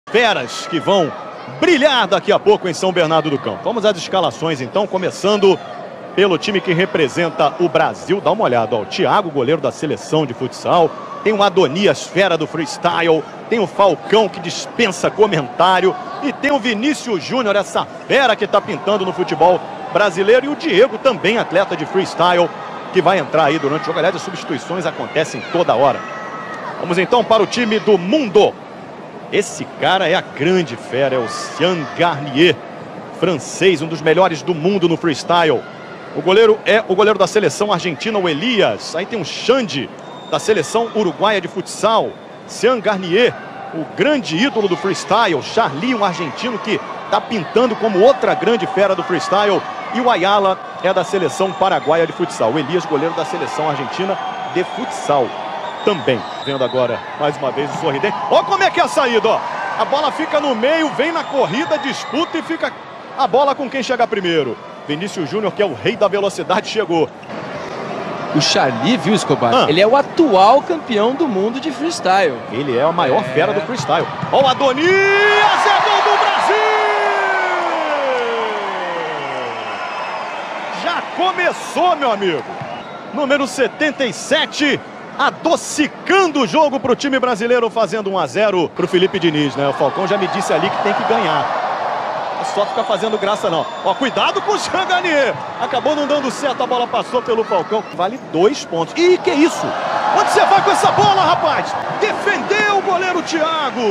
feras que vão brilhar daqui a pouco em São Bernardo do Campo. Vamos às escalações então, começando pelo time que representa o Brasil. Dá uma olhada, ó, o Thiago, goleiro da seleção de futsal. Tem o Adonias, fera do freestyle. Tem o Falcão, que dispensa comentário. E tem o Vinícius Júnior, essa fera que está pintando no futebol brasileiro. E o Diego, também atleta de freestyle, que vai entrar aí durante o jogo. Aliás, as substituições acontecem toda hora. Vamos então para o time do mundo. Esse cara é a grande fera, é o Sean Garnier, francês, um dos melhores do mundo no freestyle. O goleiro é o goleiro da seleção argentina, o Elias. Aí tem o Xande, da seleção uruguaia de futsal. Sean Garnier, o grande ídolo do freestyle. Charlie, um argentino que está pintando como outra grande fera do freestyle. E o Ayala é da seleção paraguaia de futsal. O Elias, goleiro da seleção argentina de futsal também. Vendo agora, mais uma vez, o sorridente. Olha como é que é a saída, ó. A bola fica no meio, vem na corrida, disputa e fica a bola com quem chega primeiro. Vinícius Júnior, que é o rei da velocidade, chegou. O Charlie, viu, Escobar? Ele é o atual campeão do mundo de freestyle. Ele é a maior fera do freestyle. Ó, o Adonias, é gol do Brasil! Já começou, meu amigo. Número 77, adocicando o jogo para o time brasileiro, fazendo 1-0 para o Felipe Diniz, né? O Falcão já me disse ali que tem que ganhar. Não é só ficar fazendo graça, não. Ó, cuidado com o Sean Garnier. Acabou não dando certo, a bola passou pelo Falcão. Vale 2 pontos. Ih, que isso? Onde você vai com essa bola, rapaz? Defendeu o goleiro Thiago.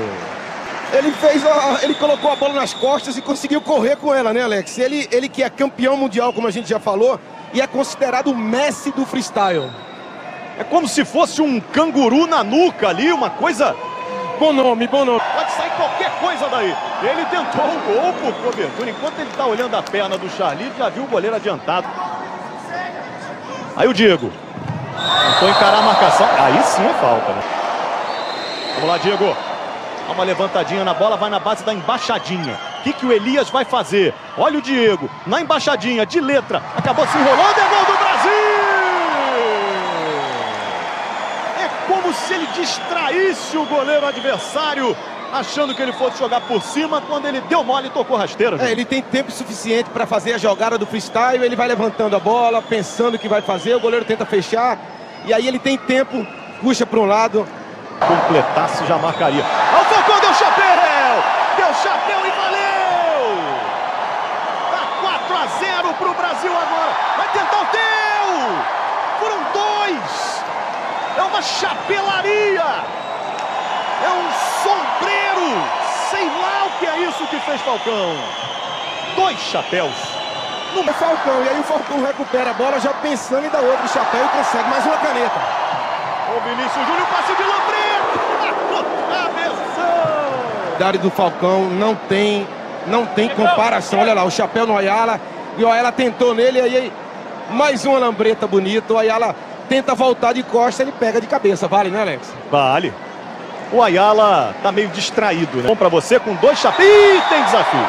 Ele colocou a bola nas costas e conseguiu correr com ela, né, Alex? Ele que é campeão mundial, como a gente já falou, e é considerado o Messi do freestyle. É como se fosse um canguru na nuca ali, uma coisa... Bom nome, bom nome. Pode sair qualquer coisa daí. Ele tentou um gol por cobertura. Enquanto ele está olhando a perna do Charlie, já viu o goleiro adiantado. Aí o Diego. Tentou encarar a marcação. Aí sim é falta, né? Vamos lá, Diego. Dá uma levantadinha na bola, vai na base da embaixadinha. O que o Elias vai fazer? Olha o Diego, na embaixadinha, de letra. Acabou se enrolando, é gol do Brasil! Como se ele distraísse o goleiro adversário, achando que ele fosse jogar por cima, quando ele deu mole e tocou rasteira. Ele tem tempo suficiente para fazer a jogada do freestyle, ele vai levantando a bola, pensando o que vai fazer, o goleiro tenta fechar, e aí ele tem tempo, puxa para um lado. Completasse, já marcaria. O Falcão deu chapéu! Deu chapéu e valeu! Tá 4-0 pro Brasil agora. Vai tentar o teu! Foram 2! É uma chapelaria! É um sombreiro! Sei lá o que é isso que fez Falcão. 2 chapéus. No Falcão, e aí o Falcão recupera a bola já pensando em dar outro chapéu e consegue mais uma caneta. O Vinícius Júnior, passe de lambreta! Cabeção! A área do Falcão não tem comparação. Olha lá, o chapéu no Ayala. E o Ayala tentou nele, aí mais uma lambreta bonita. O Ayala tenta voltar de costa, ele pega de cabeça. Vale, né, Alex? Vale. O Ayala tá meio distraído, né? Bom pra você com 2 chapéus. Ih, tem desafio.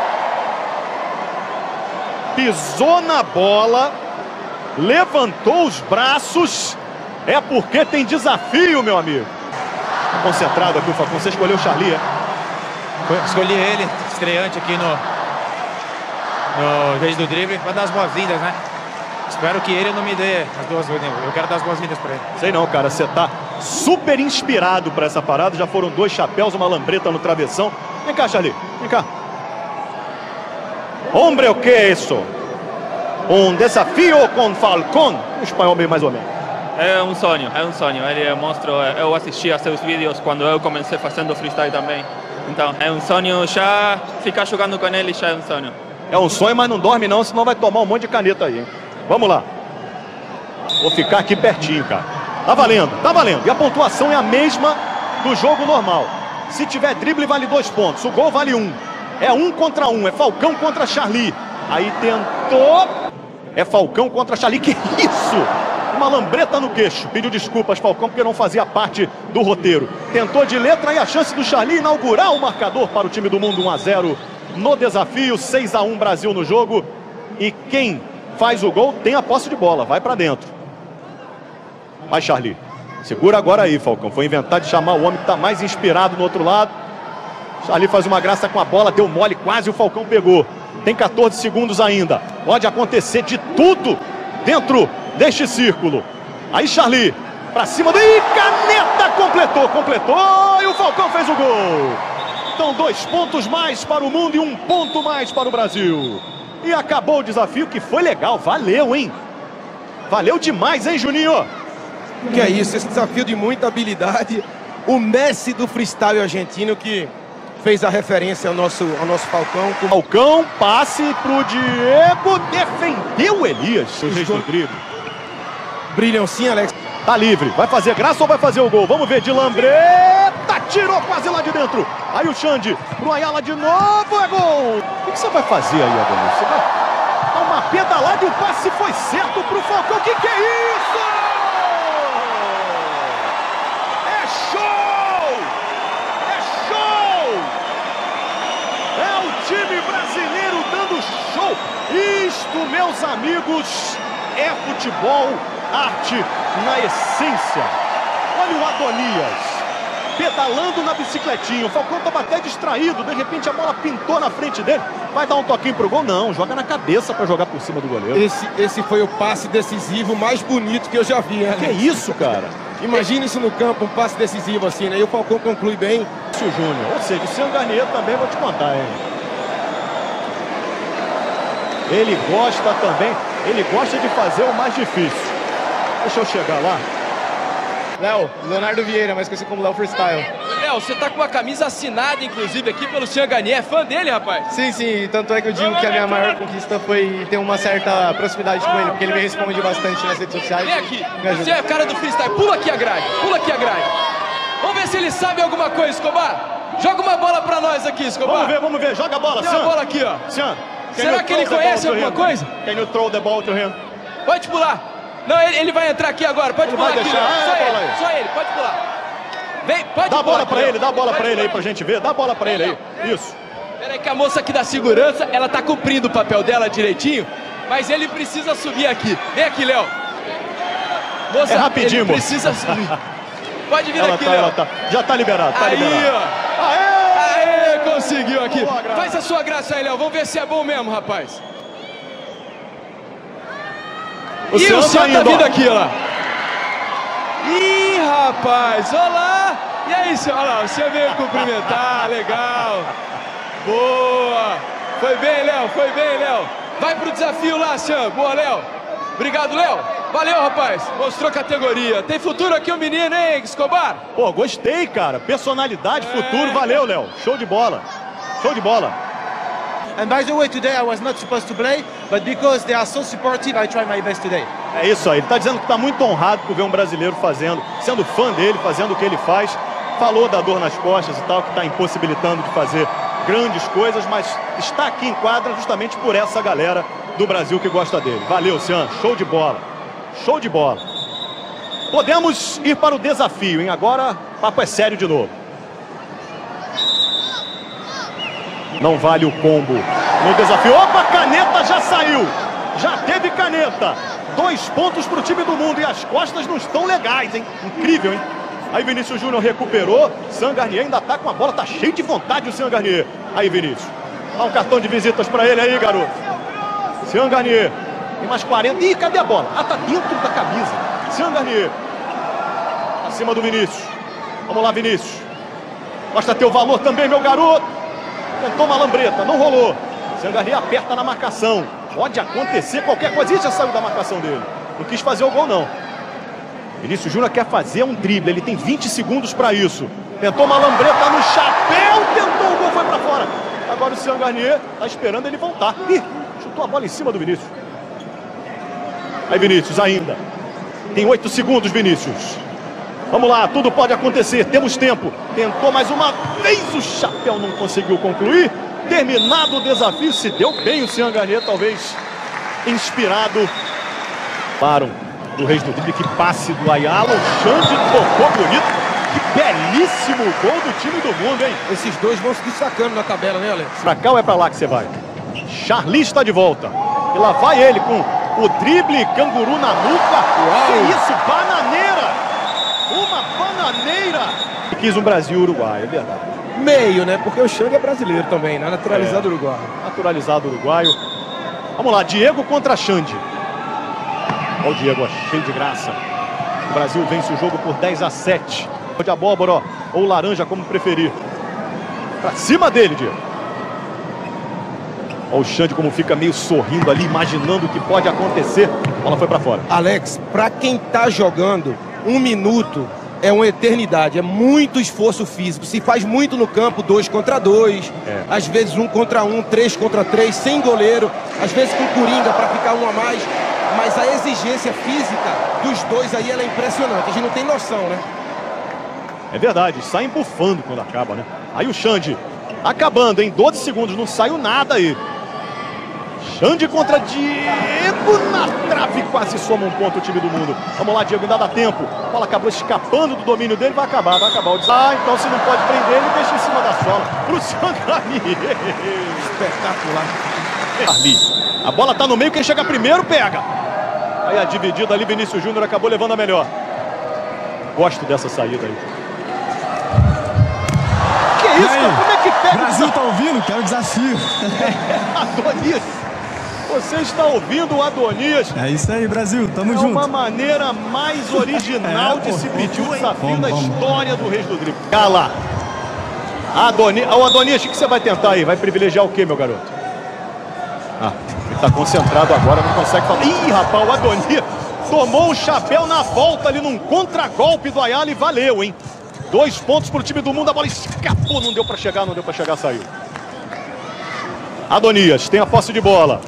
Pisou na bola, levantou os braços. É porque tem desafio, meu amigo. Tá concentrado aqui o Falcão. Você escolheu o Charlie, é? Escolhi ele, estreante aqui no vez do drible, para dar as boas-vindas, né? Espero que ele não me dê as boas-vindas. Eu quero dar as boas-vindas para ele. Sei não, cara. Você tá super inspirado para essa parada. Já foram 2 chapéus, uma lambreta no travessão. Vem cá, Charlie. Vem cá. Hombre, o que é isso? Um desafio com Falcão? Em espanhol bem mais ou menos. É um sonho, é um sonho. Ele mostra, eu assisti a seus vídeos quando eu comecei fazendo freestyle também. Então, é um sonho, já ficar jogando com ele já é um sonho. É um sonho, mas não dorme não, senão vai tomar um monte de caneta aí, hein? Vamos lá. Vou ficar aqui pertinho, cara. Tá valendo, tá valendo. E a pontuação é a mesma do jogo normal. Se tiver drible, vale 2 pontos. O gol vale 1. É 1 contra 1, é Falcão contra Charlie. Aí tentou. É Falcão contra Charlie. Que isso? Uma lambreta no queixo. Pediu desculpas, Falcão, porque não fazia parte do roteiro. Tentou de letra e a chance do Charlie inaugurar o marcador para o time do mundo. 1-0 no desafio. 6-1 Brasil no jogo. E quem faz o gol tem a posse de bola. Vai para dentro. Vai, Charlie. Segura agora aí, Falcão. Foi inventar de chamar o homem que está mais inspirado no outro lado. Ali faz uma graça com a bola, deu mole, quase o Falcão pegou. Tem 14 segundos ainda. Pode acontecer de tudo dentro deste círculo. Aí Charly, pra cima do... Ih, caneta! Completou e o Falcão fez o gol. Então 2 pontos mais para o mundo e 1 ponto mais para o Brasil. E acabou o desafio, que foi legal. Valeu, hein? Valeu demais, hein, Juninho? Que é isso, esse desafio de muita habilidade. O Messi do freestyle argentino que fez a referência ao nosso Falcão. Falcão, passe pro Diego, defendeu o Elias. O Reis do drible. Brilham sim, Alex. Tá livre, vai fazer graça ou vai fazer o gol? Vamos ver, de Lambreta, tirou quase lá de dentro. Aí o Xande, pro Ayala de novo, é gol. O que você vai fazer aí, Adelio? Você vai dar uma pedalada e o passe foi certo pro Falcão. Que é isso? É show! É show! É o time brasileiro dando show. Isto, meus amigos, é futebol, arte na essência. Olha o Adonias pedalando na bicicletinha. O Falcão estava até distraído. De repente a bola pintou na frente dele. Vai dar um toquinho pro gol? Não, joga na cabeça para jogar por cima do goleiro. Esse foi o passe decisivo mais bonito que eu já vi, né? Que isso, cara? Imagina isso no campo, um passe decisivo assim, né? E o Falcão conclui bem. O Júnior, ou seja, o Sean Garnier também, vou te contar, hein? Ele gosta também, ele gosta de fazer o mais difícil. Deixa eu chegar lá. Léo, Leonardo Vieira, mais conhecido como Léo Freestyle. Léo, você tá com uma camisa assinada, inclusive, aqui pelo Sean Garnier. É fã dele, rapaz? Sim, tanto é que eu digo que a minha maior conquista foi ter uma certa proximidade com ele, porque ele me responde bastante nas redes sociais. Vem aqui, você é o cara do freestyle. Pula aqui a grade, pula aqui a grade. Vamos ver se ele sabe alguma coisa, Escobar. Joga uma bola pra nós aqui, Escobar. Vamos ver, joga a bola, Tem uma bola aqui, ó. Sean, será que ele conhece alguma coisa? Can you throw the ball to him? Pode pular. Não, ele vai entrar aqui agora. Pode pular aqui. Só ele, pode pular. Vem, pode dá a bola pra ele, dá a bola pode pra ele aí pra gente ver. Dá a bola pra ele aí. Isso. Pera aí que a moça aqui da segurança, ela tá cumprindo o papel dela direitinho, mas ele precisa subir aqui. Vem aqui, Léo. Moça, é rapidinho, ele precisa subir. Pode vir aqui, Léo. Léo. Já tá liberado, tá aí, liberado. Ó. Aê, conseguiu aqui. Faz a sua graça aí, Léo. Vamos ver se é bom mesmo, rapaz. O Sean tá vindo aqui, ó lá. Ih, rapaz, olha lá. E aí, Sean, olha lá, o Sean veio cumprimentar, legal. Boa. Foi bem, Léo. Vai pro desafio lá, Sean. Boa, Léo. Obrigado, Léo. Valeu, rapaz. Mostrou categoria. Tem futuro aqui o menino, hein, Escobar? Pô, gostei, cara. Personalidade, futuro. Valeu, Léo. Show de bola. And by the way, today I was not supposed to play, but because they are so supportive, I try my best today. É isso aí, ele tá dizendo que tá muito honrado por ver um brasileiro sendo fã dele, fazendo o que ele faz. Falou da dor nas costas e tal, que tá impossibilitando de fazer grandes coisas, mas está aqui em quadra justamente por essa galera do Brasil que gosta dele. Valeu, Sean, show de bola. Podemos ir para o desafio, hein? Agora o papo é sério de novo. Não vale o combo no desafio. Opa, caneta já saiu. Já teve caneta. 2 pontos para o time do mundo. E as costas não estão legais, hein? Incrível, hein? Aí Vinícius Júnior recuperou. Sean Garnier ainda tá com a bola. Tá cheio de vontade o Sean Garnier. Aí, Vinícius. Dá um cartão de visitas para ele aí, garoto. Sean Garnier. Tem mais 40. Ih, cadê a bola? Ah, tá dentro da camisa. Sean Garnier. Acima do Vinícius. Vamos lá, Vinícius. Mostra teu valor também, meu garoto. Tentou uma lambreta, não rolou. Sean Garnier aperta na marcação. Pode acontecer qualquer coisa. Ih, já saiu da marcação dele. Não quis fazer o gol, não. Vinícius Júnior quer fazer um drible. Ele tem 20 segundos para isso. Tentou uma lambreta no chapéu. Tentou o gol, foi para fora. Agora o Sean Garnier tá esperando ele voltar. Ih, chutou a bola em cima do Vinícius. Aí Vinícius ainda. Tem 8 segundos, Vinícius. Vamos lá, tudo pode acontecer, temos tempo. Tentou mais uma vez, o chapéu não conseguiu concluir. Terminado o desafio, se deu bem o Sean Garnier, talvez inspirado. Param do Reis do Drible, que passe do Ayala. O Xande tocou bonito. Que belíssimo gol do time do mundo, hein? Esses dois vão se destacando na tabela, né, Alex? Pra cá ou é pra lá que você vai? Charly está de volta. E lá vai ele com o drible, canguru na nuca. Uau. Que isso, bananeira! Uma bananeira! Quis um Brasil-Uruguai, é verdade. Meio, né? Porque o Xande é brasileiro também, né? Naturalizado uruguaio. Naturalizado uruguaio. Vamos lá, Diego contra Xande. Olha o Diego, cheio de graça. O Brasil vence o jogo por 10-7. De abóbora, ó, ou laranja, como preferir. Pra cima dele, Diego. Olha o Xande como fica meio sorrindo ali, imaginando o que pode acontecer. A bola foi pra fora. Alex, pra quem tá jogando, 1 minuto é uma eternidade. É muito esforço físico. Se faz muito no campo, 2 contra 2. Às vezes 1 contra 1, 3 contra 3, sem goleiro. Às vezes com coringa pra ficar 1 a mais. Mas a exigência física dos dois aí, ela é impressionante. A gente não tem noção, né? É verdade, saem bufando quando acaba, né? Aí o Xande acabando em 12 segundos, não saiu nada aí. Xande contra Diego na trave, quase soma um ponto o time do mundo. Vamos lá, Diego, ainda dá tempo. A bola acabou escapando do domínio dele, vai acabar o então se não pode prender, ele deixa em cima da sola. Pro Sangani. Espetacular. Ali. A bola tá no meio, quem chega primeiro pega. Aí a dividida ali, Vinícius Júnior acabou levando a melhor. Gosto dessa saída aí. Que isso, cara? Como é que pega? O Brasil tá ouvindo? Quero desafio. Adonias. Você está ouvindo o Adonias. É isso aí, Brasil. Tamo junto. É uma maneira mais original de se pedir um desafio na história do Reis do Drible. Cala. O Adonias, o que você vai tentar aí? Vai privilegiar o quê, meu garoto? Ele tá concentrado agora, não consegue falar. Ih, rapaz, o Adonias tomou um chapéu na volta ali num contragolpe do Ayala e valeu, hein? 2 pontos pro time do mundo, a bola escapou, não deu pra chegar, saiu. Adonias tem a posse de bola.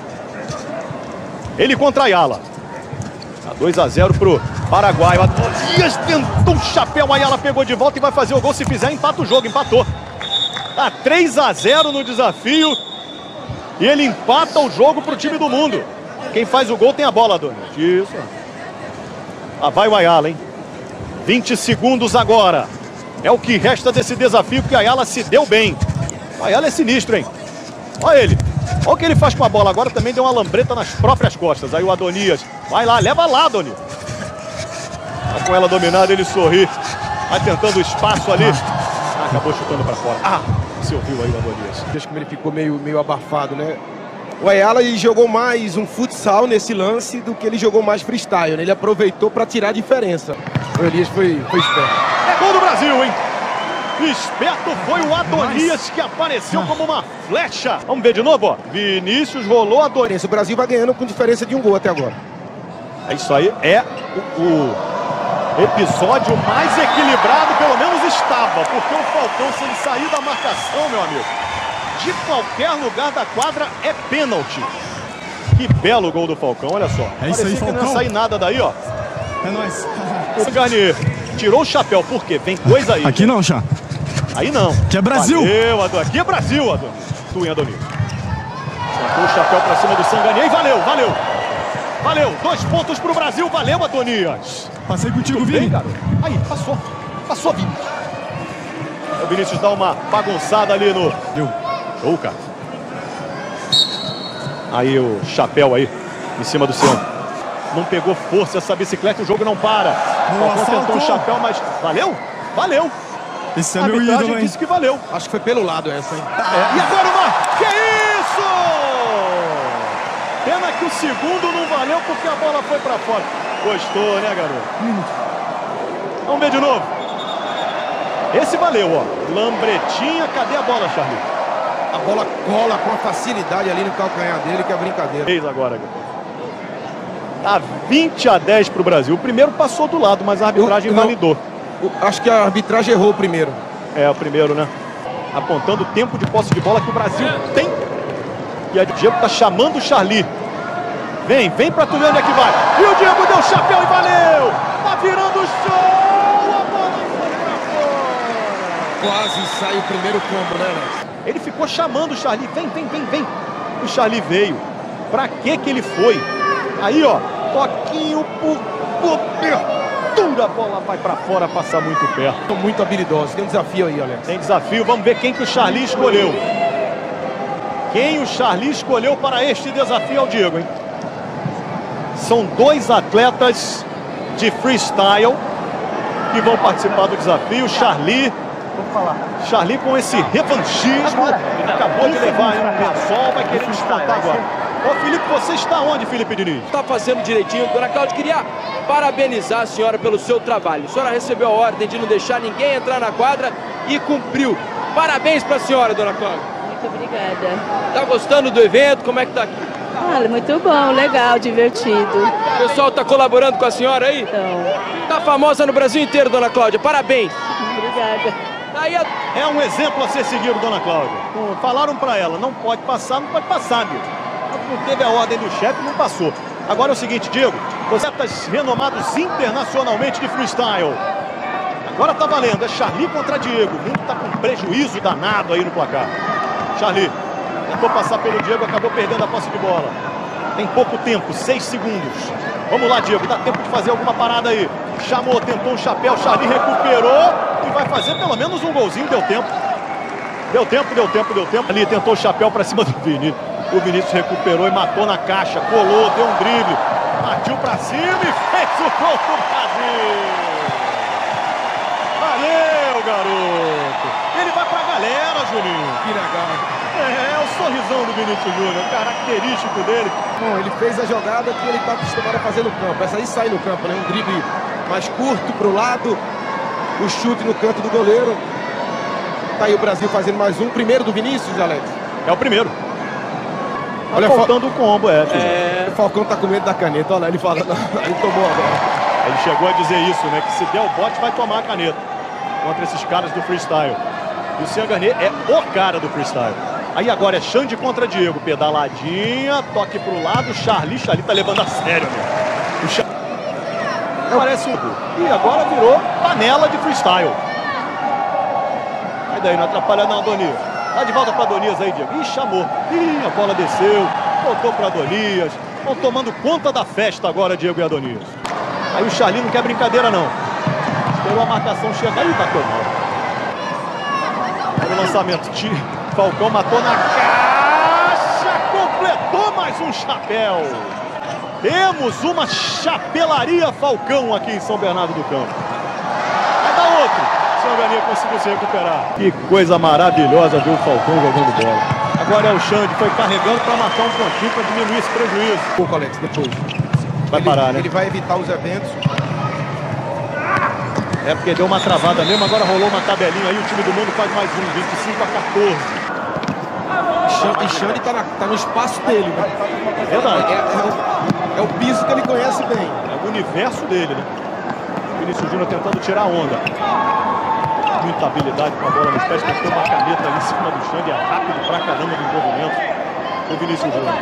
Ele contra Ayala. Tá 2-0 pro Paraguai. O Adonias tentou um chapéu, o Ayala pegou de volta e vai fazer o gol. Se fizer, empata o jogo, empatou. Tá 3-0 no desafio. E ele empata o jogo pro time do mundo. Quem faz o gol tem a bola, Adonias. Isso. Vai o Ayala, hein? 20 segundos agora. É o que resta desse desafio, que o Ayala se deu bem. O Ayala é sinistro, hein? Olha ele. Olha o que ele faz com a bola. Agora também deu uma lambreta nas próprias costas. Aí o Adonias. Vai lá, leva lá, Adonias. Tá com ela dominada, ele sorri. Vai tentando o espaço ali. Acabou chutando pra fora. Você ouviu aí o Adonias. Deixa como ele ficou meio abafado, né? O Ayala jogou mais um futsal nesse lance do que ele jogou mais freestyle, né? Ele aproveitou para tirar a diferença. O Elias foi esperto. É gol do Brasil, hein? Esperto foi o Adonias, que apareceu como uma flecha. Vamos ver de novo, ó. Vinícius rolou a Adonias. O Brasil vai ganhando com diferença de 1 gol até agora. É isso aí, é o episódio mais equilibrado, pelo menos estava. Porque o Falcão, se ele sair da marcação, meu amigo, de qualquer lugar da quadra é pênalti. Que belo gol do Falcão, olha só. É isso aí, Falcão. Não ia sair nada daí, ó. É nóis. O Garnier tirou o chapéu, por quê? Vem coisa aí. Aqui não, Chá. Aí não. Aqui é Brasil. Valeu, Adonias. Aqui é Brasil, Adonias. Tu, hein, Adonias. Sentou o chapéu pra cima do Sangani. E valeu. Valeu. 2 pontos pro Brasil. Valeu, Adonias. Passei contigo, Vini. Bem, garoto. Aí, passou, Vini. O Vinícius dá uma bagunçada ali no... Show, cara. Aí o chapéu aí, em cima do centro. Não pegou força essa bicicleta, o jogo não para. Falcão tentou um chapéu, mas valeu. Esse é meu ídolo, hein? Disse que valeu. Acho que foi pelo lado essa, hein? E agora o Mar. Que isso? Pena que o segundo não valeu porque a bola foi pra fora. Gostou, né, garoto? Vamos ver de novo. Esse valeu, ó. Lambretinha, cadê a bola, Charlie? A bola cola com facilidade ali no calcanhar dele, que é brincadeira. Fez agora, garoto. Tá 20-10 pro Brasil. O primeiro passou do lado, mas a arbitragem validou. Acho que a arbitragem errou o primeiro. É, o primeiro, né? Apontando o tempo de posse de bola que o Brasil tem. E a Diego tá chamando o Charlie. Vem pra tu ver onde é que vai. E o Diego deu chapéu e valeu! Tá virando o show! A bola foi pra fora! Quase sai o primeiro combo, né, Alex? Ele ficou chamando o Charlie. Vem. O Charlie veio. Pra que ele foi? Aí, ó. Toquinho por cobertura. A bola vai pra fora, passa muito perto. São muito habilidosos. Tem um desafio aí, Alex. Tem desafio. Vamos ver quem que o Charlie escolheu. Quem o Charlie escolheu para este desafio é o Diego, hein? São 2 atletas de freestyle que vão participar do desafio. Charlie Charly com esse revanchismo, acabou de levar um lençol, vai querer descontar agora. Ô Felipe, você está onde, Felipe Diniz? Está fazendo direitinho. Dona Cláudia, queria parabenizar a senhora pelo seu trabalho. A senhora recebeu a ordem de não deixar ninguém entrar na quadra e cumpriu. Parabéns para a senhora, Dona Cláudia. Muito obrigada. Tá gostando do evento? Como é que tá aqui? Olha, muito bom, legal, divertido. O pessoal tá colaborando com a senhora aí? Então, Tá famosa no Brasil inteiro, Dona Cláudia. Parabéns. obrigada. Aí É um exemplo a ser seguido, Dona Cláudia. Falaram para ela, não pode passar, Diego. Não teve a ordem do chefe, não passou. Agora é o seguinte, Diego, você está renomados internacionalmente de freestyle. Agora tá valendo, é Charly contra Diego. O mundo tá com prejuízo danado aí no placar. Charly tentou passar pelo Diego, acabou perdendo a posse de bola. Tem pouco tempo, 6 segundos. Vamos lá, Diego, dá tempo de fazer alguma parada aí. Chamou, tentou um chapéu, Charly recuperou e vai fazer pelo menos um golzinho, deu tempo. Deu tempo. Ali tentou o chapéu para cima do Vinícius. O Vinícius recuperou e matou na caixa, colou, deu um drible, partiu para cima e fez o gol do Brasil. Valeu, garoto. Ele vai pra galera, Juninho. Que legal. É o sorrisão do Vinícius Júnior, característico dele. Bom, ele fez a jogada que ele está acostumado a fazer no campo. Essa aí sai no campo, né? Um drible mais curto para o lado, o chute no canto do goleiro. Tá aí o Brasil fazendo mais um. Primeiro do Vinícius, Alex. É o primeiro. Olha, faltando o combo, O Falcão tá com medo da caneta. Olha, ele falando. Ele tomou agora. Ele chegou a dizer isso, né? Que se der o bote, vai tomar a caneta. Contra esses caras do freestyle. E o Sean Garnier é o cara do freestyle. Aí agora é Xande contra Diego. Pedaladinha, toque pro lado. Charly tá levando a sério, meu. O Charly parece um... E agora virou panela de freestyle. Aí daí, não atrapalha não, Adonias. Dá de volta para Adonias aí, Diego. Ih, chamou. Ih, a bola desceu. Voltou para Adonias. Estão tomando conta da festa agora, Diego e Adonias. Aí o Charly não quer brincadeira, não. Esperou a marcação chegar e bateu mal. Olha o lançamento. Falcão matou na caixa. Completou mais um chapéu. Temos uma chapelaria Falcão aqui em São Bernardo do Campo. Vai dar outro. O Sean Garnier conseguiu se recuperar. Que coisa maravilhosa ver o Falcão jogando bola. Agora é o Xande, foi carregando para marcar um pontinho para diminuir esse prejuízo. Pouco, Alex, depois. Vai parar, né? Ele vai evitar os eventos. É porque deu uma travada mesmo, agora rolou uma tabelinha aí, o time do mundo faz mais um, 25-14. E Xande tá no espaço dele, né? Verdade. É o piso que ele conhece bem. É o universo dele, né? Vinícius Júnior tentando tirar a onda. Muita habilidade com a bola nos pés, tem uma caneta ali em cima do Xande, é rápido pra caramba do envolvimento. O Vinícius Júnior.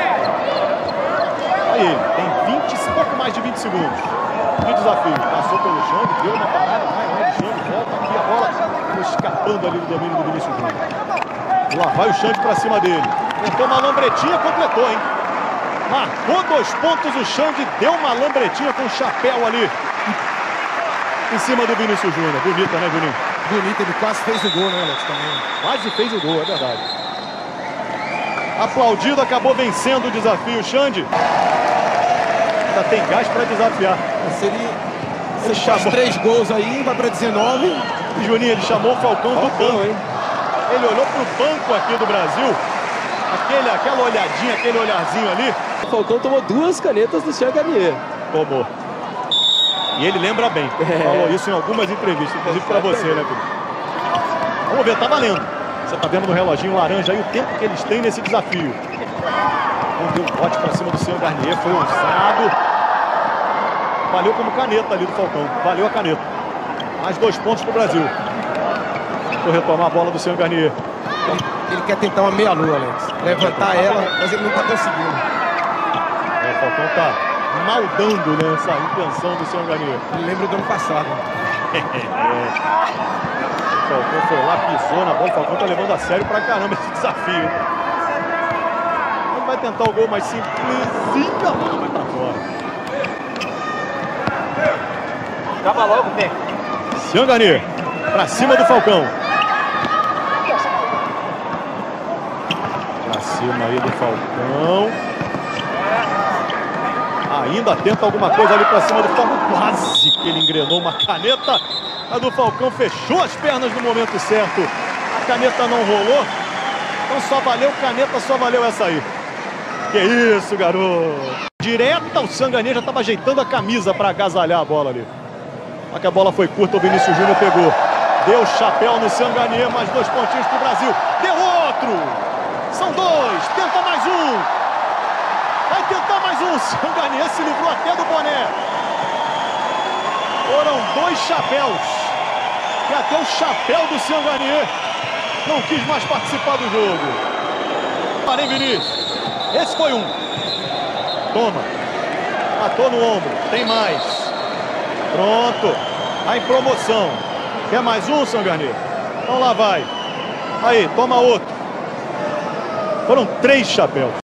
Aí ele, tem pouco mais de 20 segundos. Que desafio. Passou pelo Xande, deu uma parada, vai do Xande, volta aqui a bola. Ficou escapando ali do domínio do Vinícius Júnior. Lá vai o Xande pra cima dele. Tentou uma lambretinha, completou, hein? Marcou 2 pontos, o Xande deu uma lambretinha com o chapéu ali. Em cima do Vinícius Júnior. Bonita, né, Juninho? Bonita, ele quase fez o gol, né, Alex? Também. Quase fez o gol, é verdade. Aplaudido, acabou vencendo o desafio. Xande ainda tem gás para desafiar. Se ele faz 3 gols aí, vai para 19. E Juninho, ele chamou o Falcão do banco, hein? Ele olhou pro banco aqui do Brasil. Aquela olhadinha, aquele olharzinho ali. O Falcão tomou 2 canetas do Sean Garnier. Tomou. E ele lembra bem. Falou isso em algumas entrevistas, inclusive para você, né, filho? Vamos ver, tá valendo. Você tá vendo no reloginho laranja aí o tempo que eles têm nesse desafio. Vamos ver o bote para cima do Sean Garnier. Foi ousado. Valeu como caneta ali do Falcão. Valeu a caneta. Mais 2 pontos pro Brasil. Vou retomar a bola do Sean Garnier. Ele quer tentar uma meia-lua, Alex. Levantar ela, mas ele não tá conseguindo. O Falcão tá maldando, né, essa intenção do Sean Garnier. Ele lembra do ano passado. O Falcão foi lá, pisou na bola. O Falcão tá levando a sério pra caramba esse desafio. Ele vai tentar o gol mais simplesinho, mas vai pra fora. Acaba logo, Pé. Sean Garnier, pra cima do Falcão. Pra cima aí do Falcão. Ainda tenta alguma coisa ali pra cima do Falcão. Quase que ele engrenou uma caneta. A do Falcão fechou as pernas no momento certo. A caneta não rolou. Então só valeu caneta, só valeu essa aí. Que isso, garoto. Direta, o Sangarné já estava ajeitando a camisa para agasalhar a bola ali. Só que a bola foi curta, o Vinícius Júnior pegou. Deu chapéu no Sangarné, mais 2 pontinhos pro Brasil. Deu outro. São 2, tenta mais um. Vai tentar mais um. Sangarné se livrou até do boné. Foram 2 chapéus. E até o chapéu do Sangarné não quis mais participar do jogo. Parem, Vinícius. Esse foi um. Toma. Matou no ombro. Tem mais. Pronto. Tá em promoção. Quer mais um, Sangarné? Então lá vai. Aí, toma outro. Foram 3 chapéus.